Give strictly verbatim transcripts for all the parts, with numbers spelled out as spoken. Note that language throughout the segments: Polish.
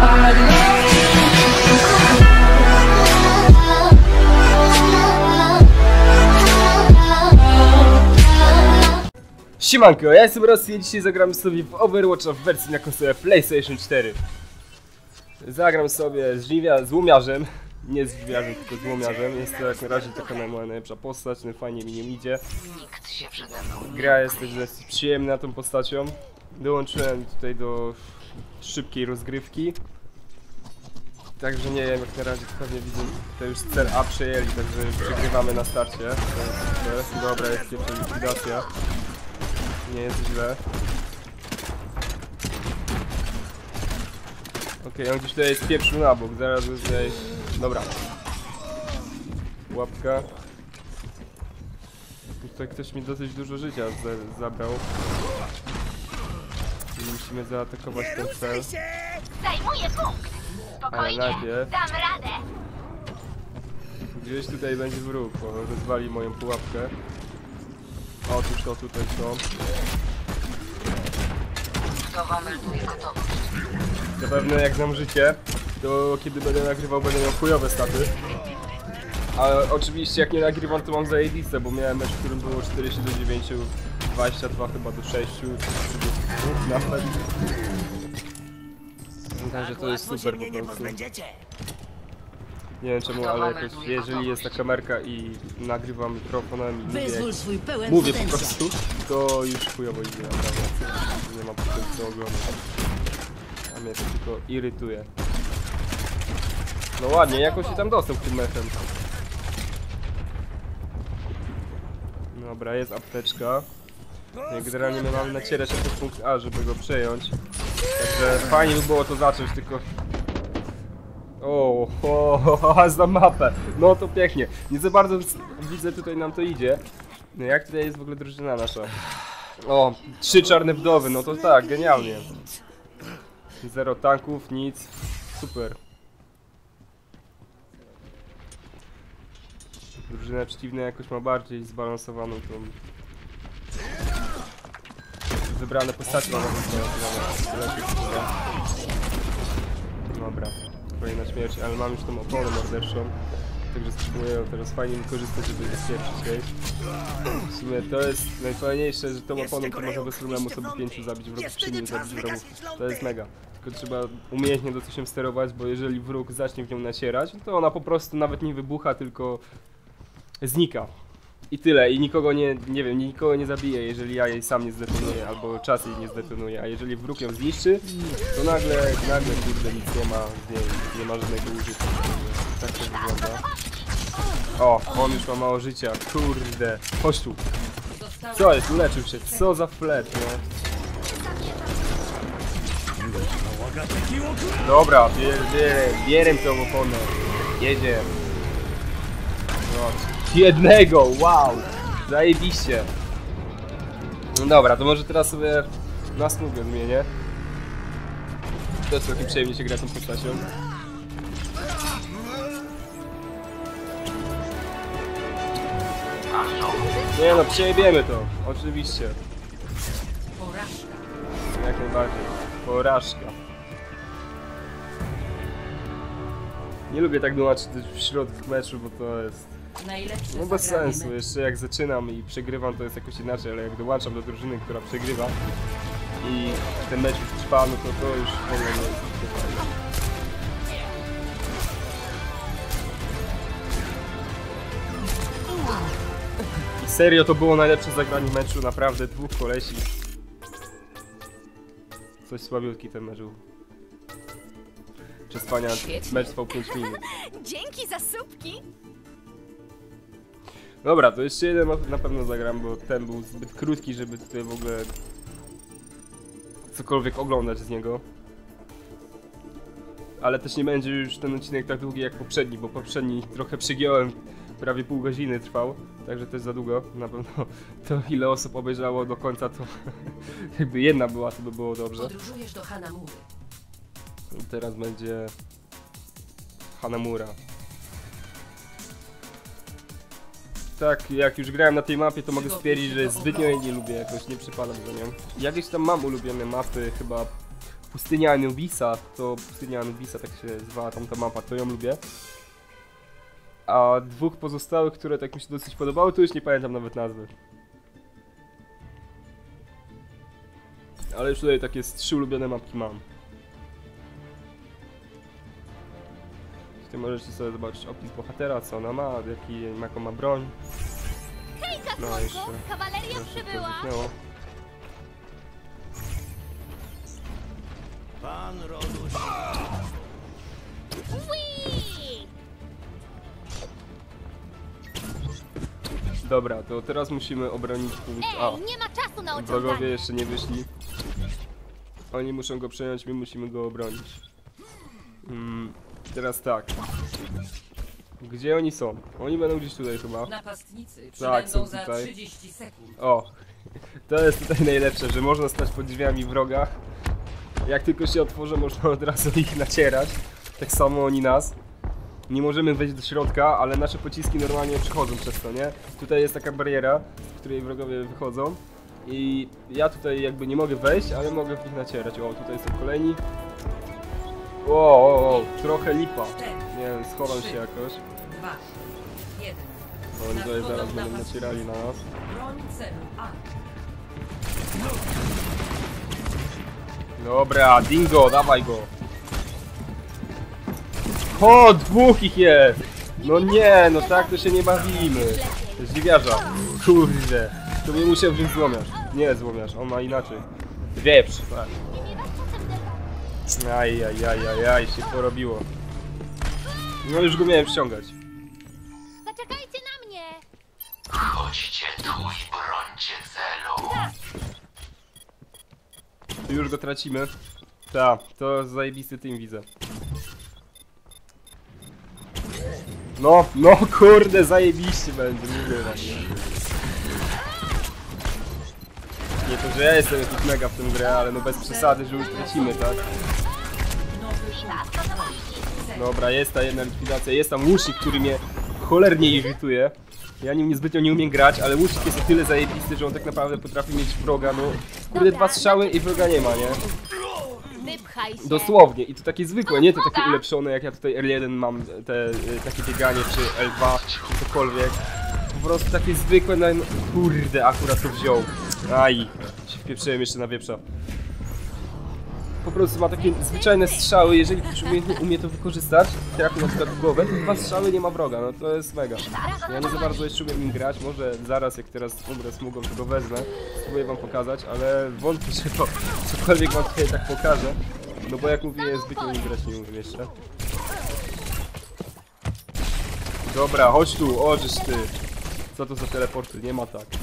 Siemanko, ja jestem Rosji i dzisiaj zagramy sobie w Overwatcha w wersji na konsolę PlayStation cztery. Zagram sobie z, żniwia, z łomiarzem, nie z żniwiarzem, tylko z łomiarzem. Jest to jak na razie taka moja najlepsza postać, no fajnie mi nie idzie. Gra jest też dosyć przyjemna tą postacią. Dołączyłem tutaj do szybkiej rozgrywki. Także nie wiem, jak na razie pewnie widzę, to już cel A przejęli, także przegrywamy na starcie. Dobra, jest pierwsza likwidacja. Nie jest źle. Okej, okay, on gdzieś tutaj jest pieprzył na bok, zaraz tutaj... Dobra. Łapka. Tutaj ktoś mi dosyć dużo życia za zabrał. I musimy zaatakować ten cel. Zajmuję punkt. Spokojnie, ale najpierw... dam radę. Gdzieś tutaj będzie wróg, bo rozwali moją pułapkę. Otóż to tutaj są. Zapewne jak znam życie, to kiedy będę nagrywał, będę miał chujowe staty. Ale oczywiście jak nie nagrywam, to mam zajebiste, bo miałem mecz, w którym było czterdzieści do dziewięciu, dwadzieścia dwa chyba do sześciu, nawet. Także to jest super po prostu. Nie wiem czemu, ale jakoś, jeżeli jest ta kamerka i nagrywam mikrofonem i mówię, mówię po prostu, to już chujowo idzie naprawdę. Nie mam potem co oglądać. A mnie to tylko irytuje. No ładnie, jakoś się tam dostał tym mechem. Dobra, jest apteczka. Generalnie my mamy nacierać na ten punkt A, żeby go przejąć. Także fajnie by było to zacząć, tylko... O, o, o, za mapę. No to pięknie. Nie za bardzo widzę, tutaj nam to idzie. No jak tutaj jest w ogóle drużyna nasza? O, trzy czarne wdowy, no to tak, genialnie. Zero tanków, nic. Super. Drużyna przeciwna jakoś ma bardziej zbalansowaną tą... Wybrane postacie ma nawet zbalansowane. Dobra. Kolejna śmierć, ale mam już tą oponę morderczą. Także spróbuję teraz fajnie korzystać, żeby zabezpieczyć jej. W sumie to jest najfajniejsze, że tą oponą to można bez problemu sobie pięciu zabić wrogów, czy nie zabić wrogów. To jest mega. Tylko trzeba umiejętnie do coś się sterować, bo jeżeli wróg zacznie w nią nacierać, to ona po prostu nawet nie wybucha, tylko znika. I tyle, i nikogo nie, nie wiem, nikogo nie zabije, jeżeli ja jej sam nie zdetonuję, albo czas jej nie zdetonuję, a jeżeli wróg ją zniszczy, to nagle, nagle kurde nic nie ma z niej, nie ma żadnego użycia. Tak to wygląda. O, on już ma mało życia, kurde. Chodź tu. Co jest? Uleczył się, co za flet, no. Dobra, bier, bier, bierem tą oponę. Jedzie. No. Jednego, wow! Zajebiście! No dobra, to może teraz sobie na smugę zmienię. To jest trochę przyjemnie się gra tą postacią. Nie no, przejebiemy to, oczywiście. Jak najbardziej. Porażka. Nie lubię tak dumać w środku meczu, bo to jest... No bez sensu, jeszcze jak zaczynam i przegrywam, to jest jakoś inaczej, ale jak dołączam do drużyny, która przegrywa i ten mecz już trwa, no to to już w ogóle nie jest fajne. I serio to było najlepsze zagranie meczu, naprawdę dwóch kolesi. Coś słabiutki ten mecz był. Przespania mecz trwał pięć minut. Dzięki za słupki. Dobra, to jeszcze jeden na pewno zagram, bo ten był zbyt krótki, żeby tutaj w ogóle cokolwiek oglądać z niego. Ale też nie będzie już ten odcinek tak długi jak poprzedni, bo poprzedni trochę przygiąłem, prawie pół godziny trwał, także to jest za długo. Na pewno to ile osób obejrzało do końca, to jakby jedna była, to by było dobrze. Podróżujesz do Hanamury. I teraz będzie Hanamura. Tak, jak już grałem na tej mapie, to mogę stwierdzić, że zbytnio jej nie lubię, jakoś nie przypadam do nią. Jakieś tam mam ulubione mapy, chyba pustynia Anubisa, to pustynia Anubisa, tak się zwa tamta mapa, to ją lubię. A dwóch pozostałych, które tak mi się dosyć podobały, to już nie pamiętam nawet nazwy. Ale już tutaj takie trzy ulubione mapki mam. Tutaj możecie sobie zobaczyć opis bohatera, co ona ma, jaki, jaką ma broń. Hejka, No jeszcze, słonko! Kawaleria jeszcze to przybyła! zniknęło. Pan rodu Ui! Dobra, to teraz musimy obronić punkt A. Ej, nie ma czasu na Wrogowie ociąganie! jeszcze nie wyszli. Oni muszą go przejąć, my musimy go obronić. Mm, teraz tak. Gdzie oni są? Oni będą gdzieś tutaj chyba. Napastnicy Tak, są przybędą za tutaj. trzydzieści sekund. O! To jest tutaj najlepsze, że można stać pod drzwiami wroga. Jak tylko się otworzy, można od razu ich nacierać. Tak samo oni nas. Nie możemy wejść do środka, ale nasze pociski normalnie przechodzą przez to, nie? Tutaj jest taka bariera, z której wrogowie wychodzą. I ja tutaj jakby nie mogę wejść, ale mogę w nich nacierać. O, tutaj są kolejni. O, o, o, trochę lipa. Nie wiem, schowam się jakoś. dwa, jeden. Bo oni tutaj zaraz będą nacierali na nas. Broń celu A. Dobra, dingo, dawaj go. O, dwóch ich jest! No nie, no tak to się nie bawimy. Zdziwiarza. Kurde. To mnie musiał wziąć złomiarz. Nie złomiarz, on ma inaczej. Wieprz, tak. Aj, aj, aj, aj, aj, się porobiło. No już go miałem ściągać. Zaczekajcie na mnie! Chodźcie tu i brońcie celu. Już go tracimy. Tak, to zajebisty team widzę. No, no kurde, zajebiście będzie, mówię wam. Nie to, że ja jestem jakiś mega w tym grę, ale no bez przesady, że już tracimy, tak? Dobra, jest ta jedna likwidacja, jest tam łucznik, który mnie cholernie irytuje. Ja nim niezbytnio nie umiem grać, ale łucznik jest o tyle zajebisty, że on tak naprawdę potrafi mieć wroga, no... Kurde, dwa strzały i wroga nie ma, nie? Wypchaj się! Dosłownie, i to takie zwykłe, nie te takie ulepszone, jak ja tutaj L jeden mam, te y, takie bieganie, czy L dwa, czy cokolwiek. Po prostu takie zwykłe, no, kurde, akurat to wziął. Aj, się wpieprzyłem jeszcze na wieprza. Po prostu ma takie zwyczajne strzały, jeżeli ktoś umie, umie to wykorzystać, trafi na przykład w głowę, to dwa strzały nie ma wroga, no to jest mega. Ja nie za bardzo jeszcze umiem nim grać, może zaraz jak teraz umrę smugą, to go wezmę, spróbuję wam pokazać, ale wątpię, że to cokolwiek wam tutaj tak pokażę, no bo jak mówię, zbytnio nim grać nie umiem jeszcze. Dobra, chodź tu, ożysz ty. Co to za teleporty? Nie ma tak.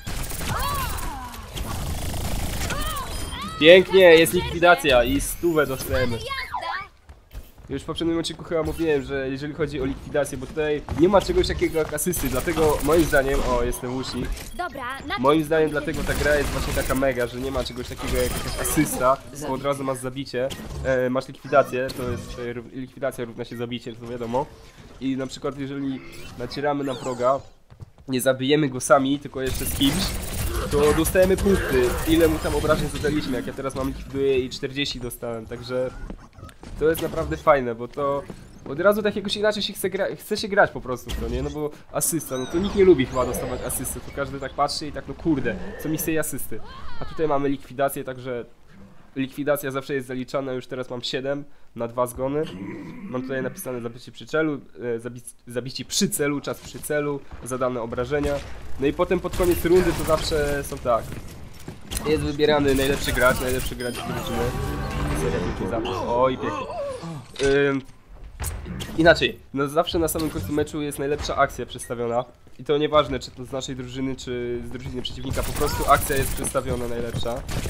Pięknie, jest likwidacja i stówę dostajemy. Już w poprzednim odcinku chyba mówiłem, że jeżeli chodzi o likwidację, bo tutaj nie ma czegoś takiego jak asysty, dlatego moim zdaniem, o jestem łucznik, Dobra, na moim zdaniem dlatego ta gra jest właśnie taka mega, że nie ma czegoś takiego jak jakaś asysta, bo od razu masz zabicie, e, masz likwidację, to jest e, rów- likwidacja równa się zabicie, to wiadomo. I na przykład jeżeli nacieramy na wroga, nie zabijemy go sami, tylko jeszcze z kimś, to dostajemy punkty, ile mu tam obrażeń zadaliśmy, jak ja teraz mam likwiduję i czterdzieści dostałem, także to jest naprawdę fajne, bo to od razu tak jakoś inaczej się chce, gra chce się grać po prostu w to, nie? No bo asysta, no to nikt nie lubi chyba dostawać asysty, to każdy tak patrzy i tak no kurde, co mi z tej asysty. A tutaj mamy likwidację, także likwidacja zawsze jest zaliczana, już teraz mam siedem na dwa zgony. Mam tutaj napisane zabicie przy celu, e, zabi zabicie przy celu, czas przy celu, zadane obrażenia. No i potem pod koniec rundy to zawsze są tak. Jest wybierany najlepszy gracz, najlepszy gracz z drużyny. Seria wielki zapis. Oj, pięknie. Ym, inaczej, no zawsze na samym końcu meczu jest najlepsza akcja przedstawiona. I to nieważne, czy to z naszej drużyny, czy z drużyny przeciwnika, po prostu akcja jest przedstawiona najlepsza.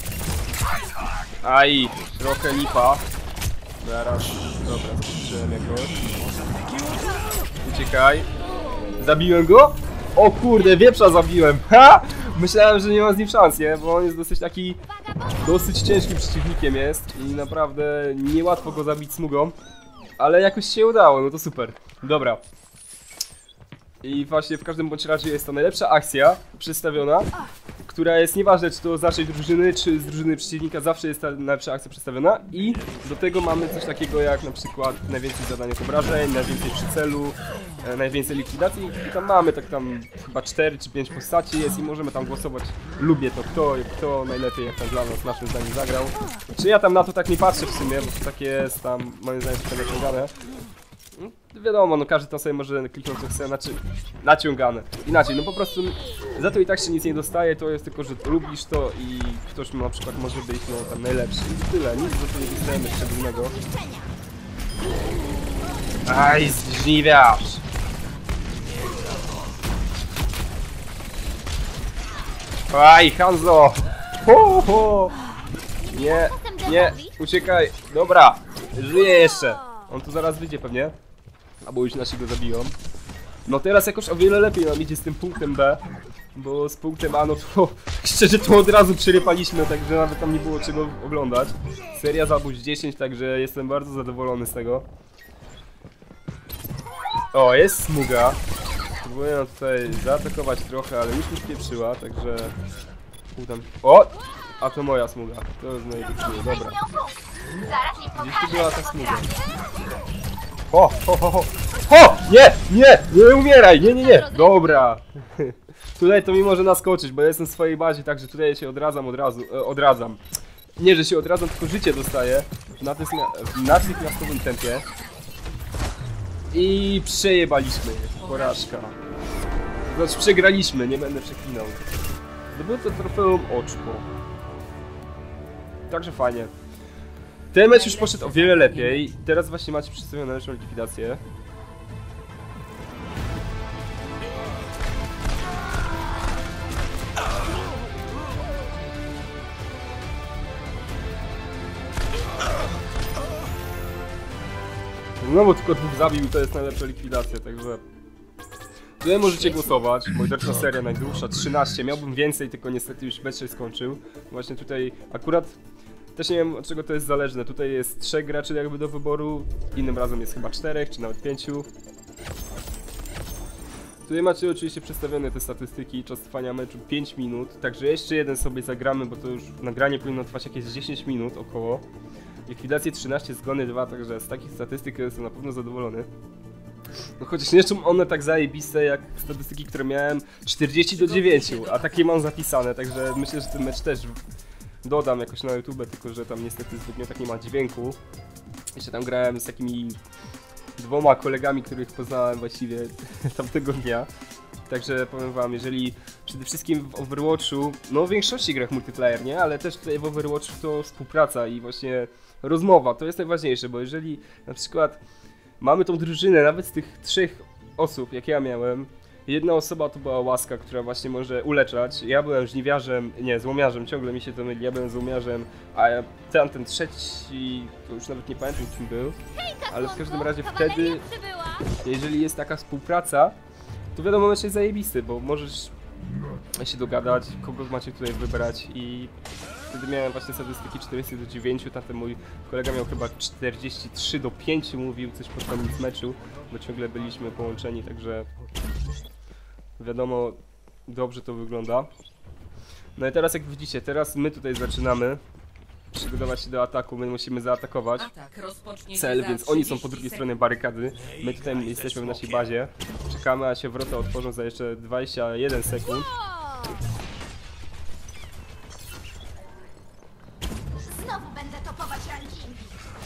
Aj, trochę lipa. Zaraz, dobra, skończyłem jakoś. Uciekaj. Zabiłem go? O kurde, wieprza zabiłem. Ha! Myślałem, że nie mam z nim szans, nie? Bo on jest dosyć taki... dosyć ciężkim przeciwnikiem jest. I naprawdę niełatwo go zabić smugą. Ale jakoś się udało, no to super. Dobra. I właśnie w każdym bądź razie jest to najlepsza akcja przedstawiona, która jest nieważne, czy to z naszej drużyny, czy z drużyny przeciwnika, zawsze jest ta najlepsza akcja przedstawiona. I do tego mamy coś takiego jak na przykład najwięcej zadanych obrażeń, najwięcej przycelu, e, najwięcej likwidacji. I tam mamy tak tam chyba cztery czy pięć postaci jest i możemy tam głosować. Lubię to, kto, kto najlepiej jak tam dla nas naszym zdaniem zagrał. Czy ja tam na to tak nie patrzę w sumie, bo to takie jest tam moim zdaniem trochę naciągane. No, wiadomo, no każdy tam sobie może kliknąć co chce, znaczy naciągane. Inaczej, no po prostu za to i tak się nic nie dostaje, to jest tylko, że lubisz to i ktoś na przykład może być no tam najlepszy. I tyle, nic za to nie dostajemy szczególnego. Aj, żniwiarz! Aj, Hanzo! Ho, ho. Nie, nie, uciekaj, dobra, żyje jeszcze. On tu zaraz wyjdzie pewnie. Albo już nasi go zabiją. No teraz jakoś o wiele lepiej nam idzie z tym punktem B. Bo z punktem A no to szczerze to od razu przerypaliśmy, także nawet tam nie było czego oglądać. Seria zabójstw dziesięć, także jestem bardzo zadowolony z tego. O, jest smuga. Próbuję tutaj zaatakować trochę, ale już mi spieprzyła, także... Udam. O! A to moja smuga. To jest najlepsze, dobra. Gdzieś tu była ta smuga. O, ho, ho, ho. Ho! Nie! Nie! Nie umieraj! Nie, nie, nie! Dobra! Tutaj to mi może naskoczyć, bo ja jestem w swojej bazie, także tutaj się odradzam od razu, e, odradzam. Nie, że się odradzam, tylko życie dostaję w natychmiastowym tempie. I przejebaliśmy. Porażka. Znaczy przegraliśmy, nie będę przeklinał. Zdobyłem to trofeum oczko. Także fajnie. Ten mecz już poszedł o wiele lepiej. Teraz właśnie macie przedstawioną najlepszą likwidację. Znowu tylko dwóch zabił i to jest najlepsza likwidacja, także... Tutaj możecie głosować, mordercza seria najdłuższa, trzynaście, miałbym więcej, tylko niestety już mecz się skończył. Właśnie tutaj akurat też nie wiem od czego to jest zależne, tutaj jest trzech graczy jakby do wyboru, innym razem jest chyba czterech, czy nawet pięciu. Tutaj macie oczywiście przedstawione te statystyki, czas trwania meczu pięć minut, także jeszcze jeden sobie zagramy, bo to już nagranie powinno trwać jakieś dziesięć minut około. Likwidacje trzynaście, zgony dwa, także z takich statystyk jestem na pewno zadowolony. No chociaż nie są one tak zajebiste jak statystyki, które miałem czterdzieści do dziewięciu, a takie mam zapisane, także myślę, że ten mecz też dodam jakoś na YouTube, tylko że tam niestety zbytnio tak nie ma dźwięku. Jeszcze tam grałem z takimi dwoma kolegami, których poznałem właściwie tamtego dnia. Także powiem wam, jeżeli przede wszystkim w Overwatchu, no w większości grach multiplayer, nie? Ale też tutaj w Overwatchu to współpraca i właśnie rozmowa, to jest najważniejsze, bo jeżeli na przykład mamy tą drużynę, nawet z tych trzech osób, jak ja miałem, jedna osoba to była Łaska, która właśnie może uleczać, ja byłem żniwiarzem, nie, złomiarzem, ciągle mi się to myli, ja byłem złomiarzem, a ten, ten trzeci, to już nawet nie pamiętam kim był, ale w każdym razie wtedy, jeżeli jest taka współpraca, to wiadomo, mecz jest zajebisty, bo możesz się dogadać, kogo macie tutaj wybrać i wtedy miałem właśnie statystyki czterdzieści do dziewięciu, tamten mój kolega miał chyba czterdzieści trzy do pięciu, mówił coś pod koniec meczu, bo ciągle byliśmy połączeni, także wiadomo, dobrze to wygląda. No i teraz jak widzicie, teraz my tutaj zaczynamy przygotować się do ataku, my musimy zaatakować cel, więc oni są po drugiej stronie barykady, my tutaj jesteśmy w naszej bazie, czekamy, a się wrota otworzą za jeszcze dwadzieścia jeden sekund. Znowu będę topować rankingi.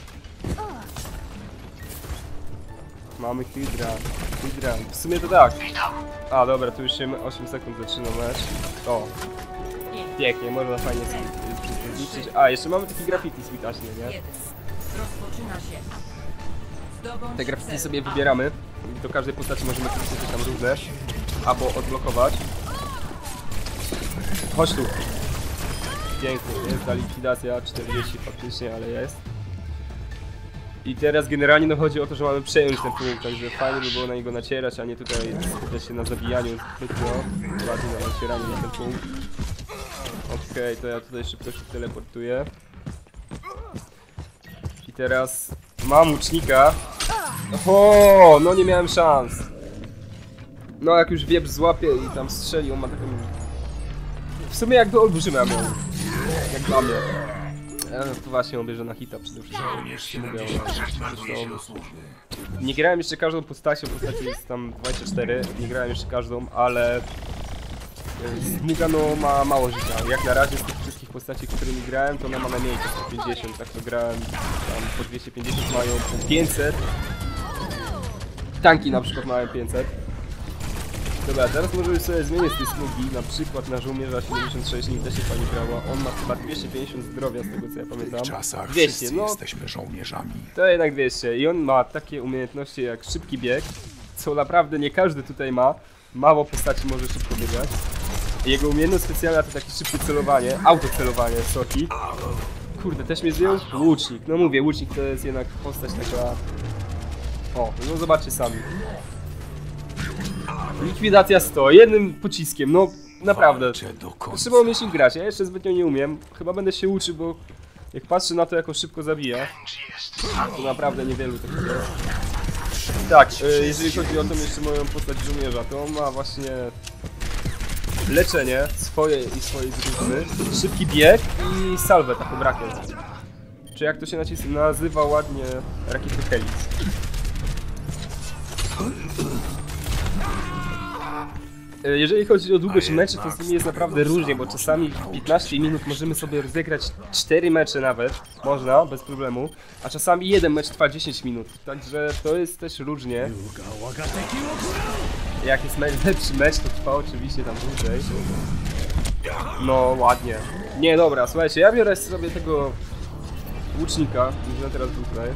Mamy Hydra, Hydra, w sumie to tak. A dobra, tu już się osiem sekund zaczyna mecz. O, pięknie, można fajnie sobie zniszczyć. A, jeszcze mamy taki graffiti switaśnie, nie? Te graffiti sobie wybieramy. Do każdej postaci możemy coś tam różne. Albo odblokować. Chodź tu. Pięknie, jest ta likwidacja, czterdzieści faktycznie, ale jest. I teraz generalnie no chodzi o to, że mamy przejąć ten punkt, także fajnie by było na niego nacierać, a nie tutaj skupiać się na zabijaniu zbytnio, bardziej na nacieraniu na ten punkt. Okej, okay, to ja tutaj szybko się teleportuję. I teraz mam łucznika. O, no nie miałem szans. No jak już wieprz złapie i tam strzeli, on ma taką w sumie jakby olbrzymia miał. Jak dla mnie. Ja to właśnie obierzę na hita przede wszystkim. Mówię, zresztą nie grałem jeszcze każdą postacią, postaci jest tam dwadzieścia cztery, nie grałem jeszcze każdą, ale Smuga no ma mało życia. Jak na razie z tych wszystkich postaci, którymi grałem, to ona ma najmniej sto pięćdziesiąt, tak to grałem tam po dwieście pięćdziesiąt, mają po pięćset. Tanki na przykład mają pięćset. Dobra, teraz możemy sobie zmienić z tej smugi, na przykład na żołnierza siedemdziesiąt sześć, nim też się pani grała. On ma chyba dwieście pięćdziesiąt zdrowia, z tego co ja pamiętam. W czasach dwieście, wszyscy no jesteśmy żołnierzami. to jednak dwieście. I on ma takie umiejętności jak szybki bieg, co naprawdę nie każdy tutaj ma. Mało postaci może szybko biegać. Jego umiejętność specjalna to takie szybkie celowanie, autocelowanie, soki. Kurde, też mnie zdjął? Łucznik. No mówię, łucznik to jest jednak postać taka... O, no zobaczcie sami. Likwidacja sto, jednym pociskiem, no naprawdę. Walczę do końca. Trzeba umieć nim grać, ja jeszcze zbytnio nie umiem. Chyba będę się uczył, bo jak patrzę na to, jak on szybko zabija, to naprawdę niewielu tego jest. Tak, y, jeżeli chodzi o tą jeszcze moją postać żołnierza, to on ma właśnie leczenie swoje i swojej drużyny, szybki bieg i salwę taką rakiet. Czy jak to się nacis nazywa ładnie, rakiety Helix. Jeżeli chodzi o długość meczy, to z nimi jest naprawdę różnie, bo czasami w piętnaście minut możemy sobie rozegrać cztery mecze nawet, można, bez problemu, a czasami jeden mecz trwa dziesięć minut, także to jest też różnie. Jak jest mecz, lepszy mecz, to trwa oczywiście tam dłużej. No ładnie. Nie, dobra, słuchajcie, ja biorę sobie tego łucznika, który teraz był tutaj.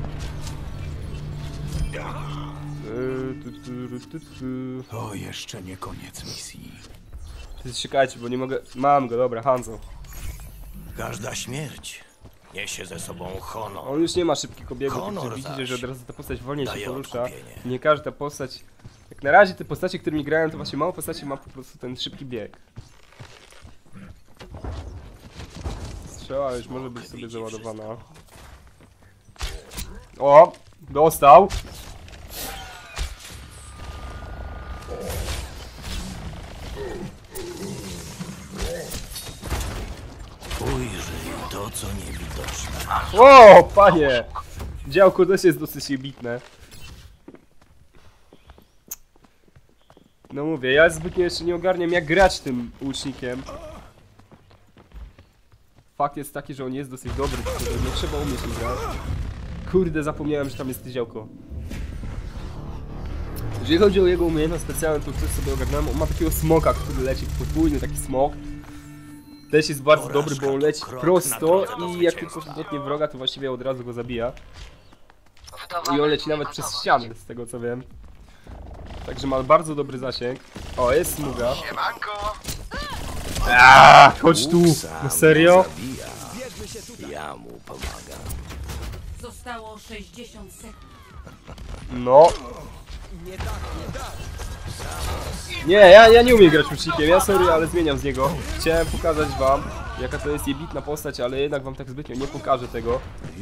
To jeszcze nie koniec misji. Czekajcie, bo nie mogę... Mam go, dobra, Hanzo. Każda śmierć niesie ze sobą honor. On już nie ma szybkiego biegu, Honor także widzicie, zaś że od razu ta postać wolniej się daje porusza. odkupienie. Nie każda postać... Jak na razie te postacie, którymi grałem, to właśnie mało postaci ma po prostu ten szybki bieg. Strzała już może być sobie załadowana. O! Dostał! Ujrzyj to, co niewidoczne. O, panie! Działko też jest dosyć bitne. No mówię, ja zbytnio jeszcze nie ogarniam jak grać tym łucznikiem. Fakt jest taki, że on jest dosyć dobry, tylko nie trzeba umieć nim grać. Kurde, zapomniałem, że tam jest działko. Jeżeli chodzi o jego umiejętność specjalną, to coś sobie ogarnąłem. On ma takiego smoka, który leci, podwójny taki smok. Też jest bardzo dobry, bo on leci prosto i jak tylko dotknie wroga, to właściwie od razu go zabija. I on leci nawet przez ścianę, z tego co wiem. Także ma bardzo dobry zasięg. O, jest smuga. Aaaa, chodź tu! No serio? Ja mu pomagam. Zostało sześćdziesiąt sekund. No. Nie, ja, ja nie umiem grać łucznikiem, ja sorry, ale zmieniam z niego. Chciałem pokazać wam, jaka to jest jebitna postać, ale jednak wam tak zbytnio nie pokażę tego.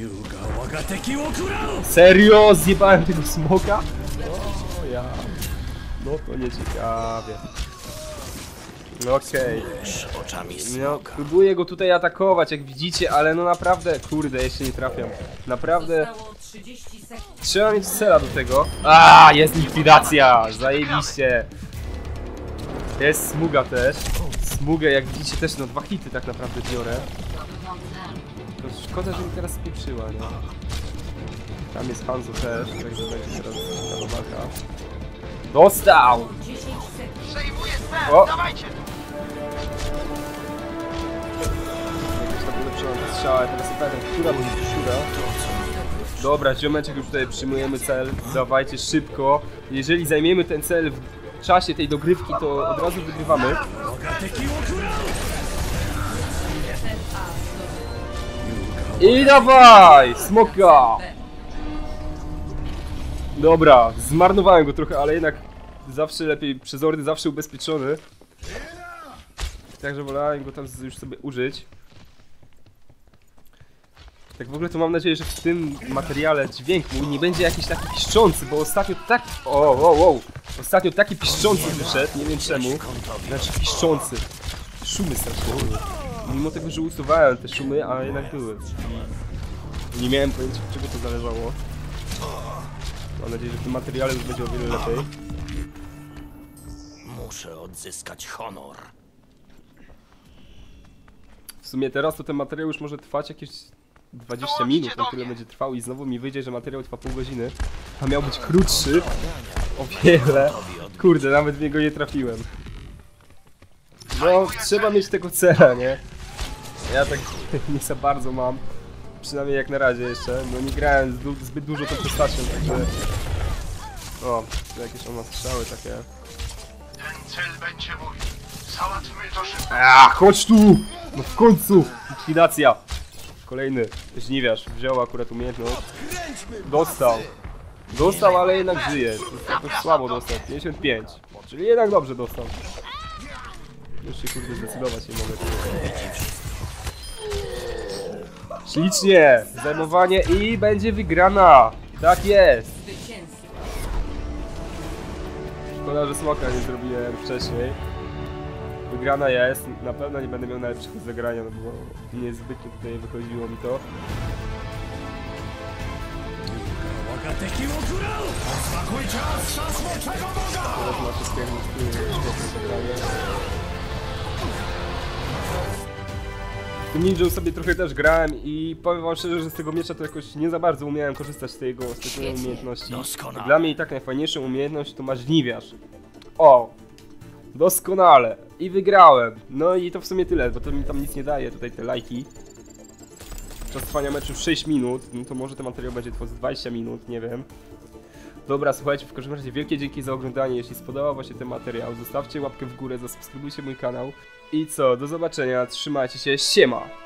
Serio? Zjebałem tego smoka? O ja. No to nieciekawie. No okej. Okay. Oczami No, smoka. próbuję go tutaj atakować, jak widzicie, ale no naprawdę, kurde, jeszcze nie trafiam. Naprawdę, Zostało trzydzieści sekund. trzeba mieć cela do tego. A, jest likwidacja! Zajebiście! Jest smuga też. Smugę, jak widzicie, też no dwa hity tak naprawdę biorę. To szkoda, że mi teraz spieprzyła, nie? Tam jest Hanzo też, także będzie teraz ciekawa walka. Dostał! dziesięć sekund. Przejmuję O! cel, dawajcie! Jakaś tam ulepszona strzała, teraz nie pamiętam, która będzie która. Dobra, ziomeczek, już tutaj przyjmujemy cel. Dawajcie szybko. Jeżeli zajmiemy ten cel w czasie tej dogrywki, to od razu wygrywamy. I dawaj! Smoka! Dobra, zmarnowałem go trochę, ale jednak zawsze lepiej przezorny, zawsze ubezpieczony. Także wolałem go tam już sobie użyć. Tak w ogóle to mam nadzieję, że w tym materiale dźwięk mój nie będzie jakiś taki piszczący, bo ostatnio tak... O, o, o! Ostatnio taki piszczący wyszedł, nie wiem czemu. Znaczy piszczący. szumy strasznie były. Mimo tego, że usuwałem te szumy, ale jednak były. Nie miałem pojęcia, od czego to zależało. Mam nadzieję, że w tym materiale już będzie o wiele lepiej. Muszę odzyskać honor. W sumie teraz to ten materiał już może trwać jakieś dwadzieścia minut, na tyle będzie trwał i znowu mi wyjdzie, że materiał trwa pół godziny. A miał być krótszy. O wiele. Kurde, nawet w niego nie trafiłem. No, trzeba mieć tego cela, nie? Ja tak nie za bardzo mam. Przynajmniej jak na razie jeszcze. No nie grałem zbyt, zbyt dużo tą postacią, także... O, tu jakieś ona strzały takie. Ten cel będzie mój. Załatwmy to szybko. A, chodź tu! No w końcu! Likwidacja! Kolejny żniwiarz wziął akurat umiejętność. Dostał. Dostał, ale jednak żyje. Jakoś słabo dostał. pięćdziesiąt pięć. Czyli jednak dobrze dostał. Już się kurde zdecydować nie mogę. Ślicznie! Zajmowanie i będzie wygrana! Tak jest! Zwycięstwo. Szkoda, że smoka nie zrobiłem wcześniej. Wygrana jest, na pewno nie będę miał najlepszego zagrania, no bo niezbytnio tutaj wychodziło mi to. Teraz ma wszystkiego świetne zagranie. Tym ninją sobie trochę też grałem i powiem wam szczerze, że z tego miecza to jakoś nie za bardzo umiałem korzystać z tego, z tej umiejętności. Doskonale. Dla mnie i tak najfajniejszą umiejętność to ma żniwiarz. O! Doskonale! I wygrałem! No i to w sumie tyle, bo to mi tam nic nie daje, tutaj te lajki. Czas trwania meczu sześć minut, no to może ten materiał będzie trwał dwadzieścia minut, nie wiem. Dobra, słuchajcie, w każdym razie wielkie dzięki za oglądanie, jeśli spodobał wam się ten materiał, zostawcie łapkę w górę, zasubskrybujcie mój kanał. I co, do zobaczenia, trzymajcie się, siema!